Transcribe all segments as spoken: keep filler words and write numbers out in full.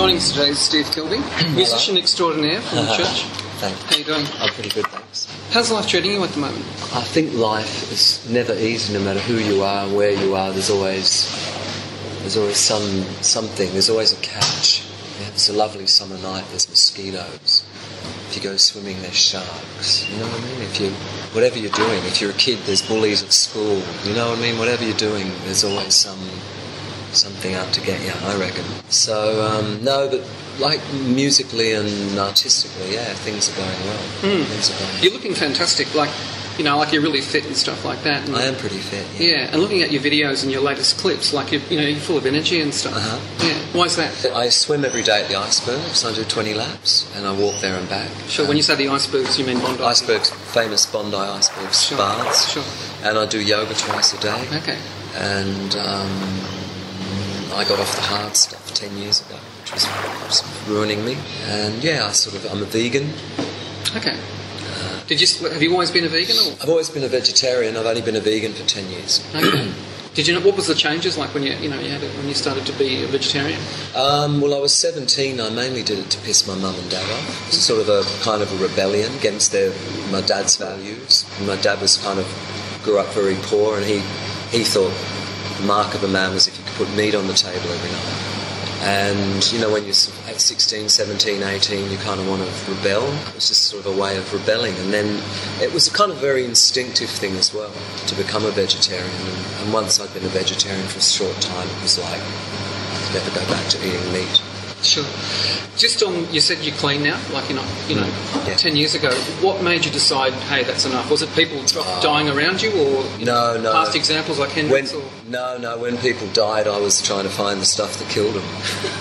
Morning, today is Steve Kilbey, musician extraordinaire from the church. Thanks. How you doing? I'm pretty good, thanks. How's life treating you at the moment? I think life is never easy, no matter who you are and where you are. There's always there's always some something. There's always a catch. Yeah, it's a lovely summer night. There's mosquitoes. If you go swimming, there's sharks. You know what I mean? If you whatever you're doing, if you're a kid, there's bullies at school. You know what I mean? Whatever you're doing, there's always some something out to get you, I reckon. So um, no, but like musically and artistically, yeah, things are going well. Mm. Things are going well. You're looking fantastic, like, you know, like you're really fit and stuff like that. And I am pretty fit, yeah. Yeah, and looking at your videos and your latest clips, like, you're, you know, you're full of energy and stuff. Uh-huh. Yeah, why is that? I swim every day at the icebergs, so I do twenty laps, and I walk there and back. Sure, um, when you say the icebergs, you mean Bondi? Icebergs, famous Bondi icebergs, Sure. baths. Sure. And I do yoga twice a day. Okay. And um, I got off the hard stuff ten years ago, which was, was ruining me. And yeah, I sort of, I'm a vegan. Okay. Did you have you always been a vegan? Or? I've always been a vegetarian. I've only been a vegan for ten years. Okay. Did you know what was the changes like when you you know you had it, when you started to be a vegetarian? Um, well, I was seventeen. I mainly did it to piss my mum and dad off. It's sort of a kind of a rebellion against their my dad's values. My dad was kind of grew up very poor, and he he thought the mark of a man was if you could put meat on the table every night. And, you know, when you're sixteen, seventeen, eighteen, you kind of want to rebel. It was just sort of a way of rebelling. And then it was a kind of very instinctive thing as well, to become a vegetarian. And, and once I'd been a vegetarian for a short time, it was like, I could never go back to eating meat. Sure. Just on, you said you're clean now, like you're not, you know, yeah. ten years ago. What made you decide, hey, that's enough? Was it people uh, dying around you, or you no, know, no. past examples like Hendrix? When, or? No, no. When people died, I was trying to find the stuff that killed them.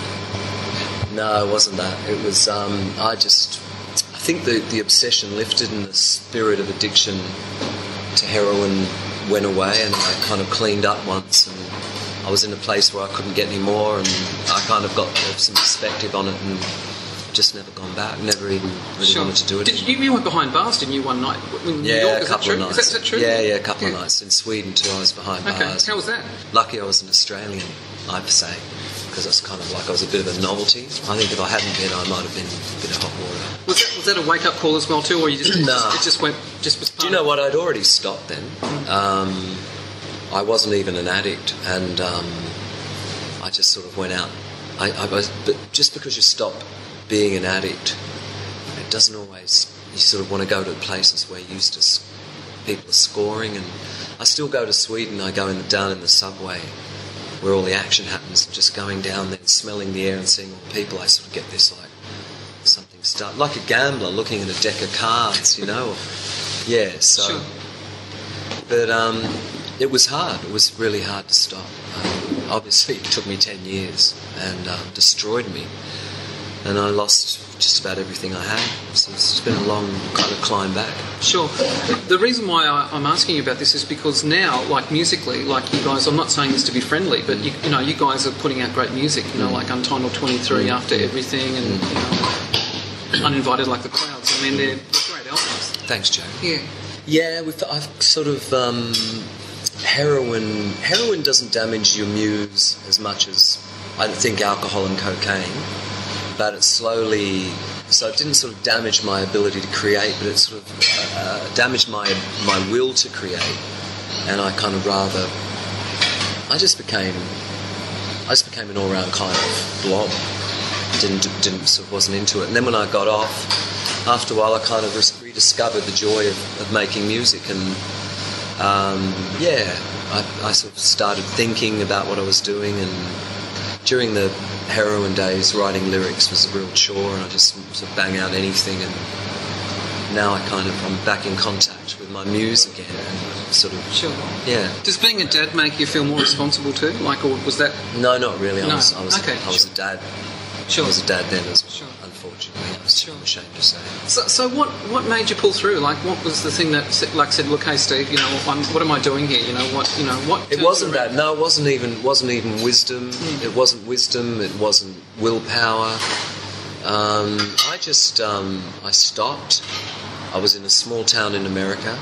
No, it wasn't that. It was, um, I just, I think the, the obsession lifted and the spirit of addiction to heroin went away, and I kind of cleaned up once, and I was in a place where I couldn't get any more, and I kind of got some perspective on it and just never gone back, never even really Sure. wanted to do it. Did you, you went behind bars, didn't you, one night? In New yeah, York, a is couple that of true? nights. Is that, is that true? Yeah, yeah, a couple yeah. of nights. In Sweden too, I was behind Okay, bars. how was that? Lucky I was an Australian, I'd say, because it's kind of like I was a bit of a novelty. I think if I hadn't been, I might have been a bit of hot water. Was that, was that a wake-up call as well too, or you just, No. it just went, just was part Do you know of- what? I'd already stopped then. Um, I wasn't even an addict, and um, I just sort of went out. I, I was, but just because you stop being an addict, it doesn't always. You sort of want to go to places where you used to people are scoring, and I still go to Sweden. I go in the, down in the subway where all the action happens, and just going down there and smelling the air and seeing all the people. I sort of get this like something start like a gambler looking at a deck of cards, you know. Yeah, so. Sure. But um, it was hard. It was really hard to stop. Um, obviously, it took me ten years and um, destroyed me. And I lost just about everything I had. So it's been a long kind of climb back. Sure. The reason why I, I'm asking you about this is because now, like musically, like you guys, I'm not saying this to be friendly, but you, you know, you guys are putting out great music. You know, like Untitled twenty-three, Mm. After Everything, and you know, Uninvited Like the Clouds. I mean, they're, they're great albums. Thanks, Joe. Yeah. Yeah, we've, I've sort of um, heroin. Heroin doesn't damage your muse as much as I think alcohol and cocaine, but it slowly. So it didn't sort of damage my ability to create, but it sort of uh, damaged my my will to create, and I kind of rather. I just became. I just became an all-round kind of blob. Didn't didn't sort of wasn't into it, and then when I got off, after a while, I kind of rediscovered the joy of, of making music, and um, yeah, I, I sort of started thinking about what I was doing, and during the heroin days, writing lyrics was a real chore, and I just sort of bang out anything, and now I kind of I'm back in contact with my muse again, and sort of Sure. yeah. Does being a dad make you feel more responsible too? Like, or was that? No, not really. I No. was I was, Okay, I was sure. a dad. Sure. I was a dad then as well. Sure. Unfortunately, I was Sure. I'm ashamed to say. So, so what, what made you pull through? Like, what was the thing that, said- like, said, look, hey, Steve, you know, I'm, what am I doing here? You know, what, you know, what? It turns wasn't you around? that. No, it wasn't even wasn't even wisdom. Mm. It wasn't wisdom. It wasn't willpower. Um, I just um, I stopped. I was in a small town in America.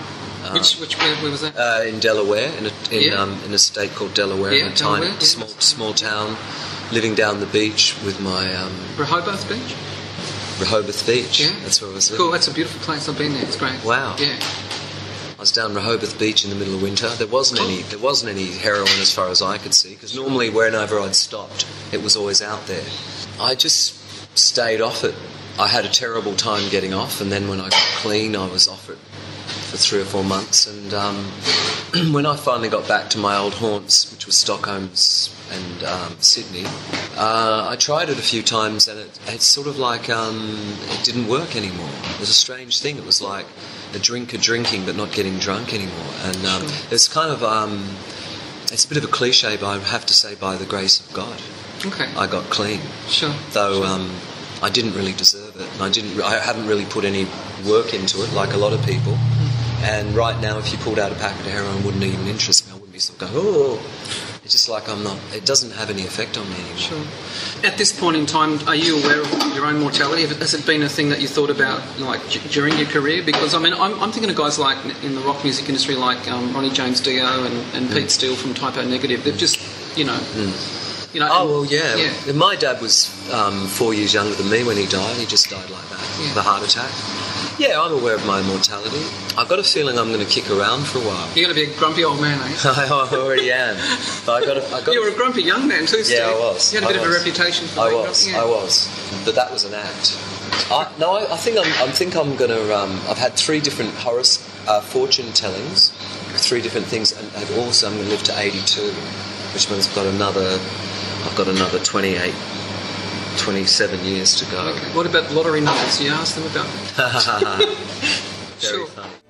Um, which which where, where was that? Uh, in Delaware, in a, in, Yeah. um, in a state called Delaware, Yeah, in a tiny, Delaware, yeah. small, small town, living down the beach with my um, Rehoboth Beach? Rehoboth Beach. Yeah. That's where I was living. Cool, that's a beautiful place. I've been there. It's great. Wow. Yeah. I was down Rehoboth Beach in the middle of winter. There wasn't any. There wasn't any heroin as far as I could see, because normally whenever I'd stopped, it was always out there. I just stayed off it. I had a terrible time getting off, and then when I got clean, I was off it for three or four months. And um, when I finally got back to my old haunts, which was Stockholm's and um, Sydney, uh, I tried it a few times, and it, it's sort of like um, it didn't work anymore. It was a strange thing. It was like a drinker drinking but not getting drunk anymore. And um, Sure. it's kind of um, it's a bit of a cliche, but I have to say, by the grace of God, Okay. I got clean. Sure. Though Sure. um, I didn't really deserve it, and I didn't. I haven't really put any work into it, like a lot of people. Mm. And right now, if you pulled out a packet of heroin, it wouldn't even interest me. I wouldn't be sort of going, oh. It's just like I'm not. It doesn't have any effect on me anymore. Sure. At this point in time, are you aware of your own mortality? Has it been a thing that you thought about, like d- during your career? Because I mean, I'm, I'm thinking of guys like in the rock music industry, like um, Ronnie James Dio and, and Mm. Pete Steele from Typo Negative. They've just, you know, Mm. you know. Oh and- well, yeah. yeah. My dad was um, four years younger than me when he died. He just died like that, Yeah. of a heart attack. Yeah, I'm aware of my mortality. I've got a feeling I'm going to kick around for a while. You're going to be a grumpy old man, eh? I already am. But I got. A, I got. You were a grumpy young man too, Steve. Yeah, I was. You had a bit I of a was. reputation for I being was. grumpy. Yeah. I was. But that was an act. I, no, I, I think I'm. I think I'm going to. Um, I've had three different horoscope uh, fortune tellings, three different things, and, and also I'm going to live to eighty-two, which means I've got another. I've got another twenty-eight, twenty-seven years to go. Okay. What about lottery numbers? You asked them about that? Very Sure. funny.